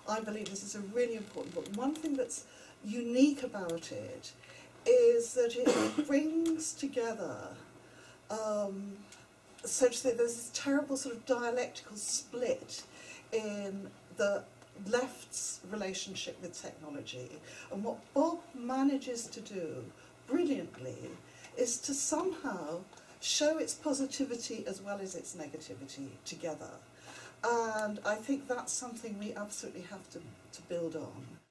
I believe this is a really important book. One thing that's unique about it is that it brings together, so to say, there's this terrible sort of dialectical split in the left's relationship with technology, and what Bob manages to do brilliantly is to somehow show its positivity as well as its negativity together. And I think that's something we absolutely have to build on.